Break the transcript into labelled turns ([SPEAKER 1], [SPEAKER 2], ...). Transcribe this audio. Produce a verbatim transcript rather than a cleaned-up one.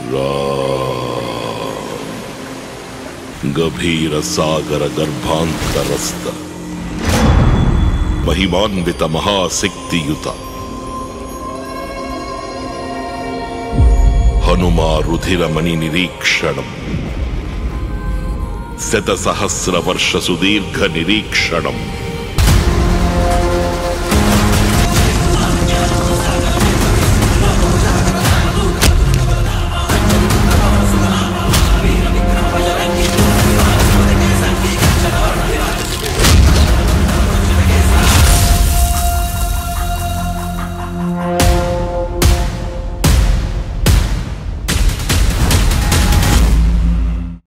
[SPEAKER 1] गभीर सागर गर्भांतरस्थ महिमान्वित महाशक्तियुत हनुमा रुधिरमणि निरीक्षणम् शत सहस्र वर्ष सुदीर्घ निरीक्षणम्